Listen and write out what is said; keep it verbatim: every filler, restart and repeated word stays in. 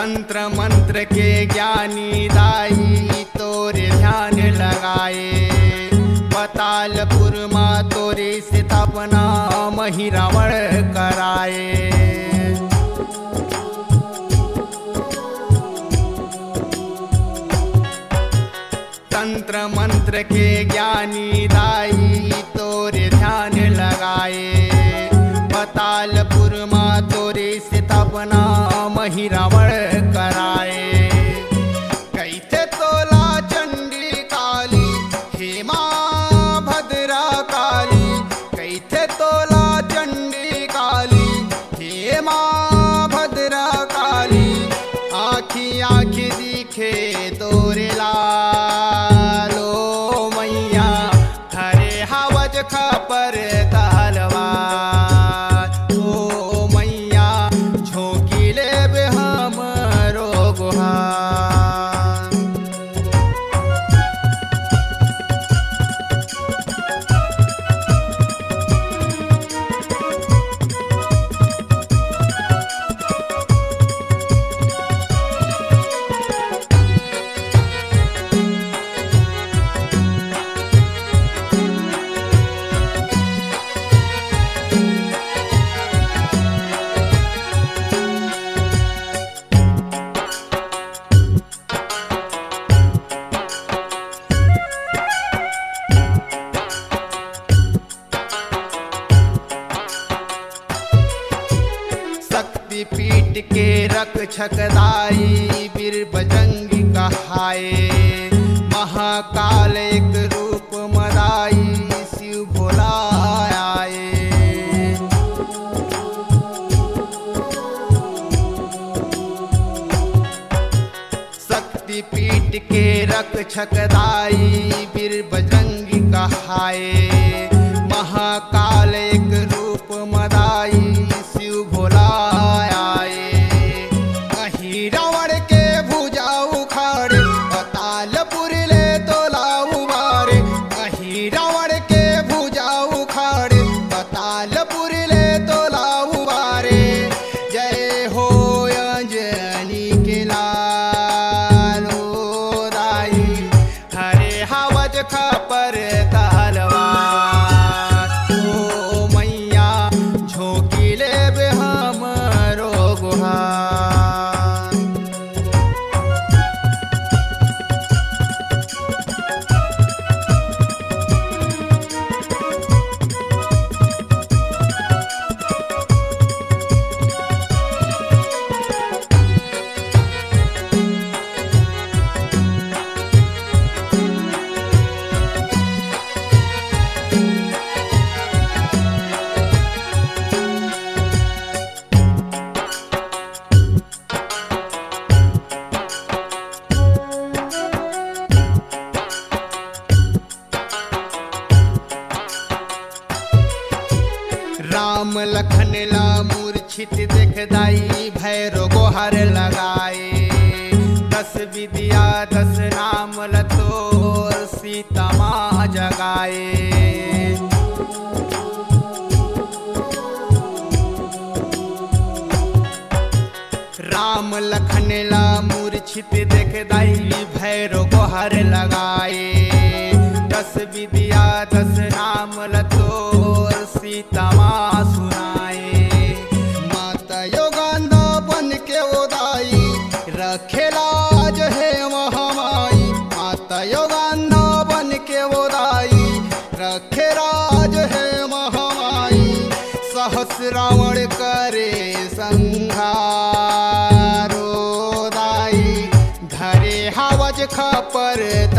तंत्र मंत्र के ज्ञानी दाई तोरे ध्यान लगाए। पतालपुर माँ तोरे स्थापना मही रावण कराए। तंत्र मंत्र के ज्ञानी दाई तोरे ध्यान लगाए। पतालपुर माँ तोरे स्थापना मही रावण कराए। कैथे तोला चंडी काली हे माँ भद्रा काली। कैथे तोला चंडी काली हे माँ भद्रा काली। आखी आखी दिखे तोरे लालो मैया। हरे हवज खपर तलवार ओ मैया। झोंकी ले बे हमरो गुहार। पीट के रक्षक दाई वीर बजरंगी कहाए। महाकाल एक रूप मदाई शिव भोला आए। शक्ति पीट के रक्षक दाई वीर बजरंगी कहाए। महाकाल एक रूप मदाई शिव भोला आए। कहीं रावण के भुजा उखाड़े पतालपुर ले तोला उबारे। कहीं रावण के भुजा उखाड़े पतालपुर ले तोला उबारे। जय हो अंजनी के लालो दाई। हरे हवज खपर तलवार ओ मैया। झोंकी ले बे हमरो गुहार। राम लखन ला मूर्छित देख दाई भैरो गोहर लगाए। दस विद्या दस नाम लतोर सीता माँ जगाए। राम लखन ला मूर्छित देख दाई भैरो गोहर लगाए। दस विद्या दस नाम लतोर सीता माँ सुनाए। माता योगांधा बन के ओदाई रखे लाज है महामाई। माता योगांधा बन के ओदाई रखे राज है महामाई। सहस रावण करे संहारो दाई। धरे हवज खपर